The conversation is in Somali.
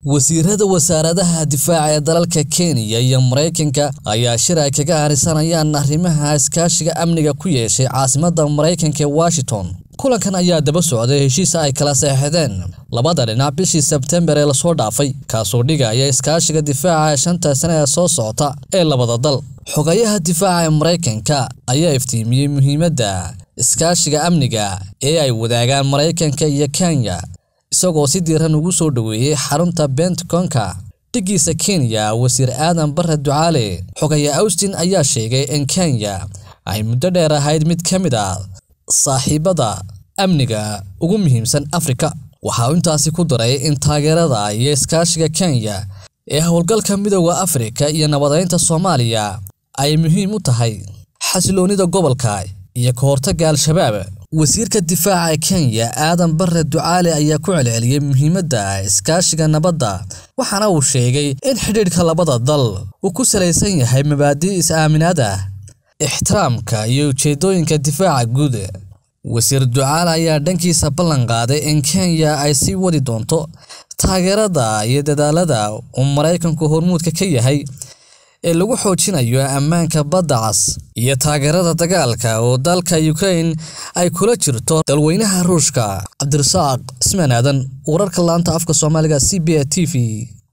wasiirada wasaaradaha difaaca ee dalalka Kenya iyo Mareykanka ayaa shir kaga harisanayaan arrimaha iskaashiga amniga ku yeeshay caasimadda Mareykanka ee Washington. kulankan ayaa daba socday heshiis ay kala saxeexdeen labada dhinac bishii September ee la soo dhaafay, kaasoo dhigaya iskaashiga difaaca shanta sano ee soo socota ee labada dal. xogayaha difaaca ee Mareykanka ayaa iftiimiyay muhiimadda iskaashiga amniga ee ay wadaagaan Mareykanka iyo Kenya, isagoo si diiran ugu soo dhaweeyay xarunta Pentagon-ka dhigiisa Kenya. Wasiir Aadan Barre Ducaale xogayaha Austin ayaa sheegay in Kenya ay muddo dheer ahayd mid ka mid ah saaxiibada amniga ugu muhiimsan Afrika. waxa uu intaasi ku daray in taageerada iyo iskaashiga Kenya ee howlgalka midowga Afrika iyo nabadeynta Soomaaliya ay muhiim u tahay xasiloonida gobolka iyo ka hortagga Al-Shabaab. wasiirka difaaca Kenya Aadan Barre Ducaale ayaa ku celceliyay muhiimadda iskaashiga nabadda, waxaana uu sheegay in xidhiidhka labada dal uu ku saleysan yahay mabaadi'da is-aaminaadda, ixtiraamka iyo ujeedooyinka difaaca guud. wasiir Ducaale ayaa dhankiisa ballan qaaday in Kenya ay sii wadi doonto taageerada iyo dadaalada uu Mareykanku hormuudka ka yahay ee lagu xoojinayo ammaanka badda cas iyo taageerada dagaalka oo dalka Ukraine ay kula jirto dalweynaha Ruushka. Cabdirasaaq Ismaan Aadan, wararka laanta afka Soomaaliga CBA TV.